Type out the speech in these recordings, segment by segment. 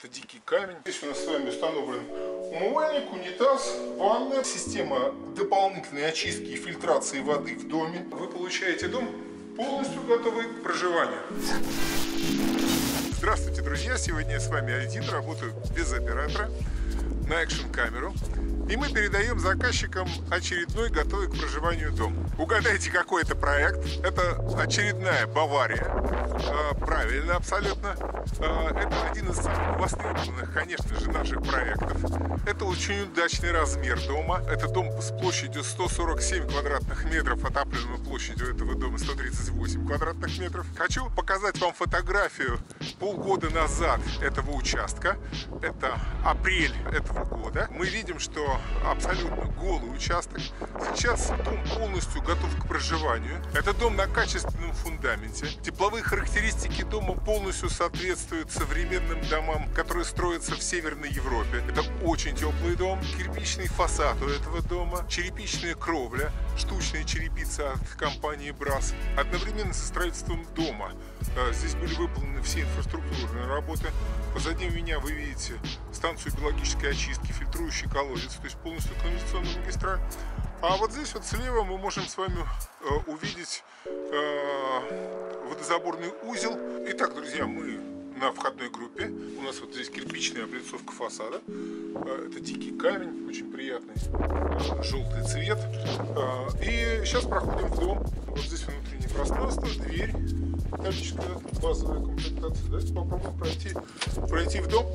Это дикий камень. Здесь у нас с вами установлен умывальник, унитаз, ванна, система дополнительной очистки и фильтрации воды в доме. Вы получаете дом полностью готовый к проживанию. Здравствуйте, друзья! Сегодня я с вами один, работаю без оператора на экшн-камеру. И мы передаем заказчикам очередной готовый к проживанию дом. Угадайте, какой это проект. Это очередная Бавария. Правильно, абсолютно. Это один из самых востребованных, конечно же, наших проектов. Это очень удачный размер дома. Это дом с площадью 147 квадратных метров, отапливаемой площадью этого дома 138 квадратных метров. Хочу показать вам фотографию полгода назад этого участка. Это апрель этого года. Мы видим, что абсолютно голый участок. Сейчас дом полностью готов к проживанию. Это дом на качественном фундаменте. Тепловые характеристики дома полностью соответствуют современным домам, которые строятся в Северной Европе. Это очень теплый дом. Кирпичный фасад у этого дома, черепичная кровля, штучная черепица от компании Брас. Одновременно со строительством дома здесь были выполнены все инфраструктурные работы. Позади меня вы видите станцию биологической очистки, фильтрующий колодец, то есть полностью канализационная магистраль. А вот здесь вот слева мы можем с вами увидеть водозаборный узел. Итак, друзья, мы на входной группе. У нас вот здесь кирпичная облицовка фасада. Это дикий камень, очень приятный желтый цвет. И сейчас проходим в дом. Вот здесь внутреннее пространство, дверь металлическая, базовая комплектация. Давайте попробуем пройти в дом.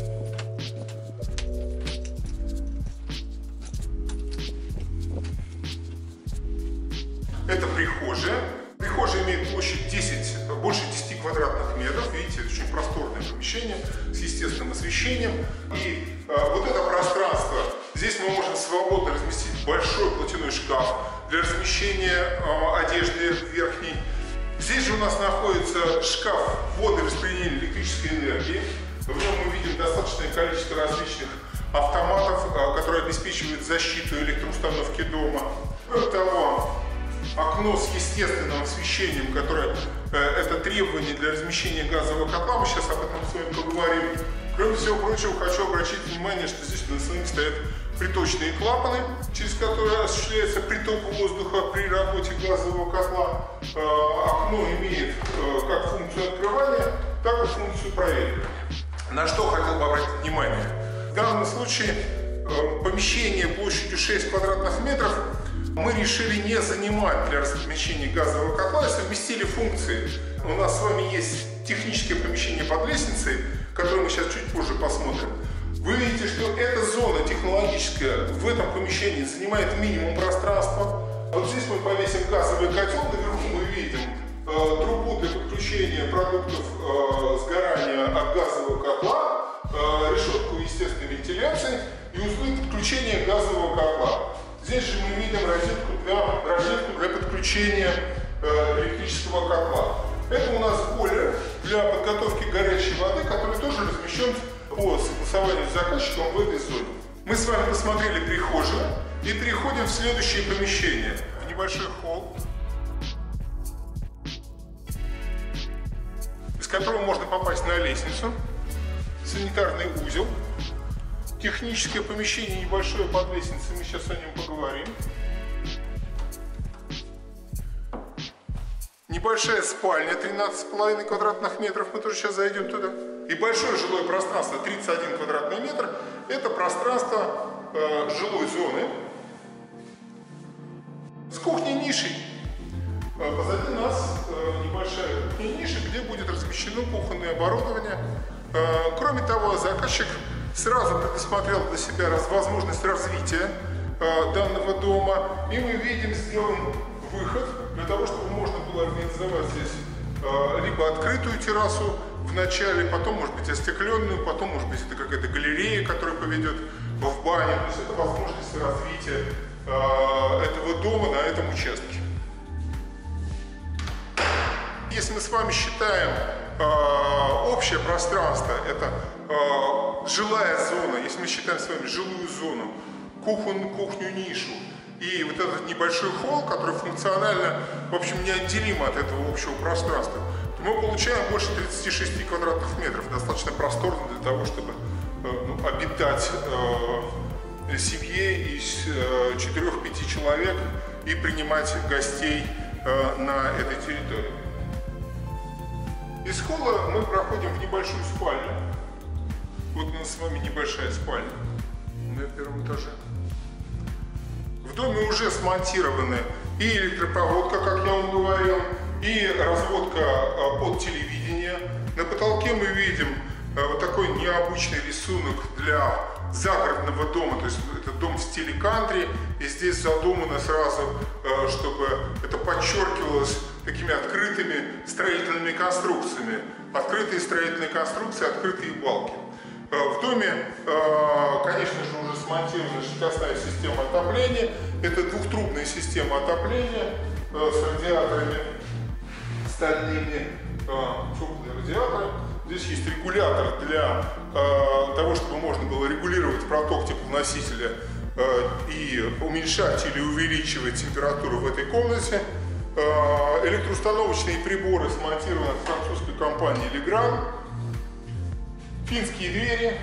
Это прихожая. Прихожая имеет площадь больше 10 квадратных метров. Видите, это очень просторное помещение с естественным освещением. И вот это пространство, здесь мы можем свободно разместить большой платяной шкаф для размещения одежды верхней. Здесь же у нас находится шкаф ввода и распределения электрической энергии. В нем мы видим достаточное количество различных автоматов, которые обеспечивают защиту электроустановки дома. Кроме того, окно с естественным освещением, которое это требование для размещения газового котла. Мы сейчас об этом с вами поговорим. Кроме всего прочего, хочу обратить внимание, что здесь на стене стоят приточные клапаны, через которые осуществляется приток воздуха при работе газового котла. Окно имеет как функцию открывания, так и функцию проветривания. На что хотел бы обратить внимание? В данном случае помещение площадью 6 квадратных метров мы решили не занимать для размещения газового котла и совместили функции. У нас с вами есть техническое помещение под лестницей, которое мы сейчас чуть позже посмотрим. Вы видите, что эта зона технологическая в этом помещении занимает минимум пространства. Вот здесь мы повесим газовый котел, наверху мы видим трубу для подключения продуктов сгорания от газового котла, решетку естественной вентиляции и узлы подключения газового котла. Здесь же мы видим розетку для подключения электрического котла. Это у нас бойлер для подготовки горячей воды, который тоже размещен по согласованию с заказчиком в этой зоне. Мы с вами посмотрели прихожую и переходим в следующее помещение. В небольшой холл, из которого можно попасть на лестницу, санитарный узел. Техническое помещение небольшое под лестницей, мы сейчас о нем поговорим. Небольшая спальня, 13,5 квадратных метров, мы тоже сейчас зайдем туда. И большое жилое пространство, 31 квадратный метр, это пространство жилой зоны с кухней-нишей. Позади нас небольшая кухня-ниша, где будет размещено кухонное оборудование. Кроме того, заказчик сразу предусмотрел для себя возможность развития данного дома. И мы видим, сделан выход для того, чтобы можно было организовать здесь либо открытую террасу в начале, потом, может быть, остекленную, потом, может быть, это какая-то галерея, которая поведет в баню. То есть это возможность развития этого дома на этом участке. Если мы с вами считаем общее пространство, это жилая зона, если мы считаем с вами жилую зону, кухню, нишу и вот этот небольшой холл, который функционально, в общем, неотделим от этого общего пространства, то мы получаем больше 36 квадратных метров. Достаточно просторно для того, чтобы обитать семье из 4-5 человек и принимать гостей на этой территории. Из холла мы проходим в небольшую спальню. Вот у нас с вами небольшая спальня на первом этаже. В доме уже смонтированы и электропроводка, как я вам говорил, и разводка под телевидение. На потолке мы видим вот такой необычный рисунок для загородного дома, то есть это дом в стиле кантри, и здесь задумано сразу, чтобы это подчеркивалось такими открытыми строительными конструкциями. Открытые строительные конструкции, открытые балки. В доме, конечно же, уже смонтирована шестиосная система отопления. Это двухтрубная система отопления с радиаторами стальными, теплые радиаторы. Здесь есть регулятор для того, чтобы можно было регулировать проток теплоносителя и уменьшать или увеличивать температуру в этой комнате. Электроустановочные приборы смонтированы от французской компании Legrand. Финские двери.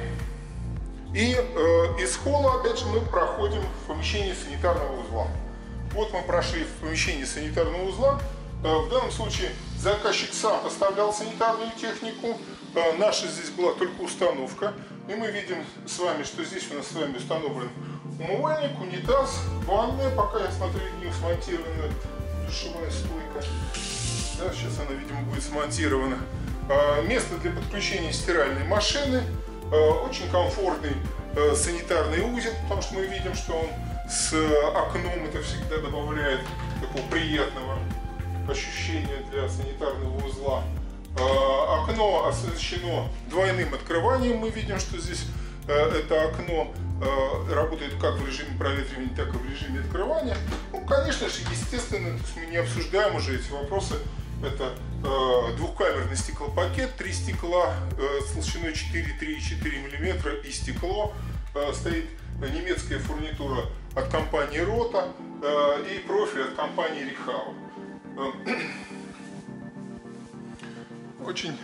И из холла, опять же, мы проходим в помещение санитарного узла. Вот мы прошли в помещение санитарного узла. В данном случае заказчик сам поставлял санитарную технику. Наша здесь была только установка. И мы видим с вами, что здесь у нас с вами установлен умывальник, унитаз, ванная. Пока я смотрю, не смонтирована душевая стойка. Да, сейчас она, видимо, будет смонтирована. Место для подключения стиральной машины. Очень комфортный санитарный узел, потому что мы видим, что он с окном, это всегда добавляет такого приятного ощущения для санитарного узла. Окно оснащено двойным открыванием. Мы видим, что здесь это окно работает как в режиме проветривания, так и в режиме открывания. Ну, конечно же, естественно, мы не обсуждаем уже эти вопросы. Это двухкамерный стеклопакет, 3 стекла с толщиной 4,3,4 мм и стекло. Стоит немецкая фурнитура от компании Рота и профиль от компании Рихау. Очень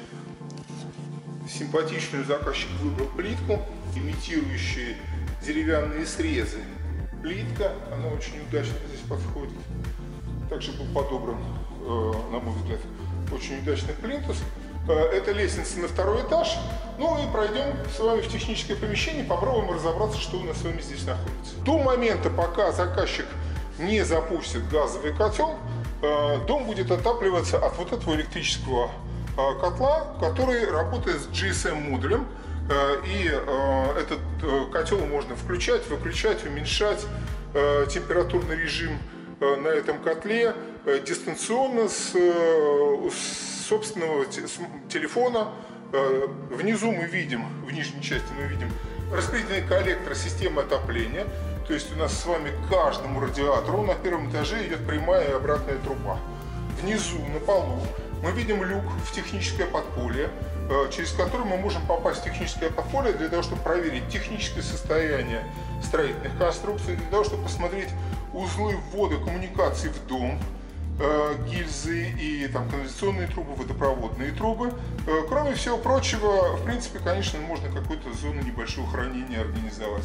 симпатичную заказчик выбрал плитку, имитирующую деревянные срезы. Плитка, она очень удачно здесь подходит. Также был подобран, на мой взгляд, очень удачный плинтус. Это лестница на 2-й этаж. Ну и пройдем с вами в техническое помещение, попробуем разобраться, что у нас с вами здесь находится. До момента, пока заказчик не запустит газовый котел, дом будет отапливаться от вот этого электрического котла, который работает с GSM-модулем. И этот котел можно включать, выключать, уменьшать температурный режим на этом котле дистанционно с собственного телефона. Внизу мы видим, в нижней части мы видим распределительный коллектор системы отопления. То есть у нас с вами к каждому радиатору на 1-м этаже идет прямая и обратная труба. Внизу, на полу, мы видим люк в техническое подполье, через который мы можем попасть в техническое подполье для того, чтобы проверить техническое состояние строительных конструкций, для того, чтобы посмотреть узлы ввода коммуникаций в дом, гильзы и там канализационные трубы, водопроводные трубы. Кроме всего прочего, в принципе, конечно, можно какую-то зону небольшого хранения организовать.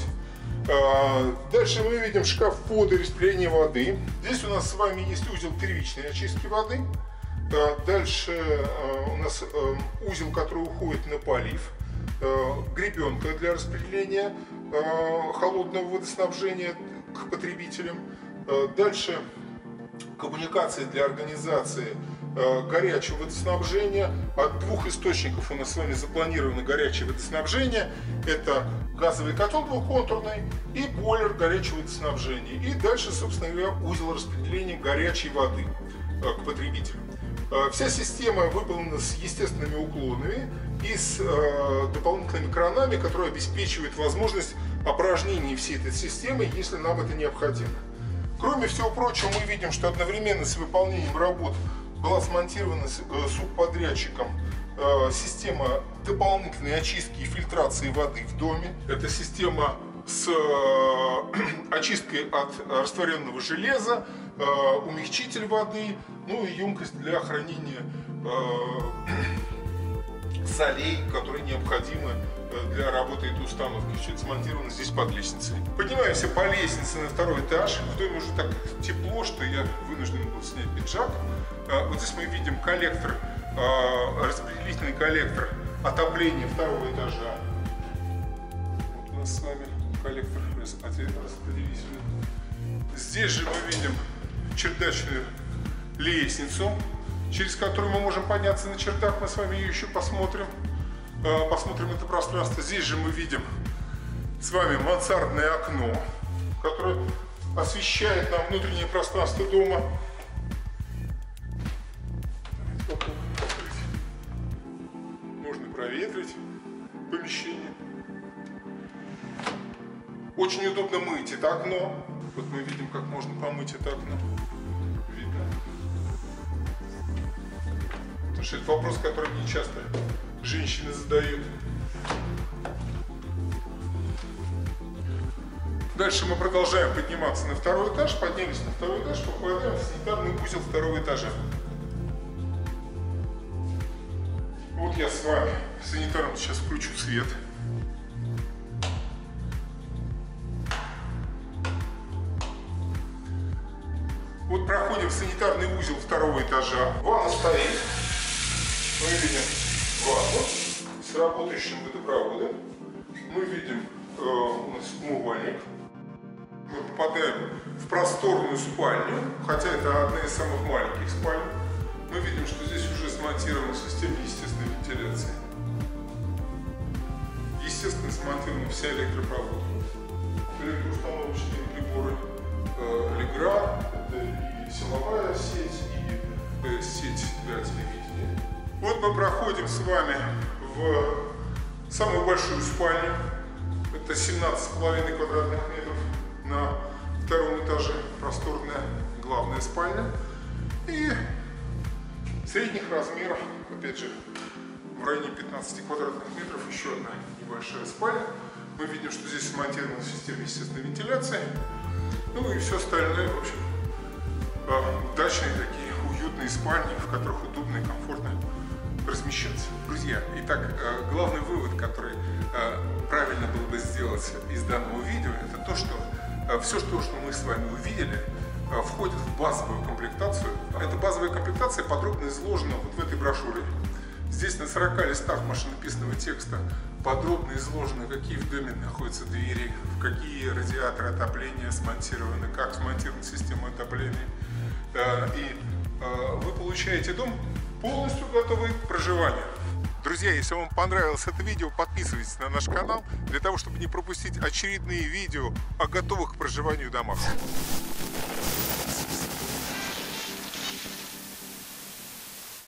Дальше мы видим шкаф ввода и распределения воды. Здесь у нас с вами есть узел первичной очистки воды. Дальше у нас узел, который уходит на полив. Гребенка для распределения холодного водоснабжения к потребителям. Дальше коммуникации для организации горячего водоснабжения. От 2 источников у нас с вами запланировано горячее водоснабжение. Это газовый котел двухконтурный и бойлер горячего водоснабжения. И дальше, собственно говоря, узел распределения горячей воды к потребителям. Вся система выполнена с естественными уклонами и с дополнительными кранами, которые обеспечивают возможность опорожнения всей этой системы, если нам это необходимо. Кроме всего прочего, мы видим, что одновременно с выполнением работ была смонтирована субподрядчиком система дополнительной очистки и фильтрации воды в доме. Это система с очисткой от растворенного железа, умягчитель воды, ну и емкость для хранения солей, которые необходимы для работы этой установки. Все это смонтировано здесь под лестницей. Поднимаемся по лестнице на второй этаж. В доме уже так тепло, что я вынужден был снять пиджак. Вот здесь мы видим коллектор, распределительный коллектор отопления второго этажа. Вот у нас с вами коллектор распределительный. Здесь же мы видим чердачную лестницу, через которую мы можем подняться на чердак. Мы с вами ее еще посмотрим. Посмотрим это пространство. Здесь же мы видим с вами мансардное окно, которое освещает нам внутреннее пространство дома. Можно проветрить помещение. Очень удобно мыть это окно. Вот мы видим, как можно помыть это окно. Видно? Потому что это вопрос, который мне часто женщины задают. Дальше мы продолжаем подниматься на второй этаж. Поднялись на второй этаж, попадаем в санитарный узел второго этажа. Вот я с вами в санитарном сейчас включу свет. Вот проходим в санитарный узел второго этажа. Ванна стоит. Мы видим ванну с работающим водопроводом. Мы видим у нас умывальник. Мы попадаем в просторную спальню, хотя это одна из самых маленьких спален. Мы видим, что здесь уже смонтирована система естественной вентиляции. Естественно, смонтирована вся электропроводка. Электроустановочные приборы Legrand, это и силовая сеть, и сеть для телевидения. Вот мы проходим с вами в самую большую спальню. Это 17,5 квадратных метров на втором этаже. Просторная главная спальня. И средних размеров, опять же, в районе 15 квадратных метров еще одна небольшая спальня. Мы видим, что здесь смонтирована система естественной вентиляции. Ну и все остальное, в общем, дачные такие уютные спальни, в которых удобно и комфортно размещаться. Друзья, итак, главный вывод, который правильно было бы сделать из данного видео, это то, что все, что мы с вами увидели, входит в базовую комплектацию. Эта базовая комплектация подробно изложена вот в этой брошюре. Здесь на 40 листах машинописного текста подробно изложено, какие в доме находятся двери, в какие радиаторы отопления смонтированы, как смонтирована система отопления. И вы получаете дом полностью готовый к проживанию. Друзья, если вам понравилось это видео, подписывайтесь на наш канал, для того, чтобы не пропустить очередные видео о готовых к проживанию домах.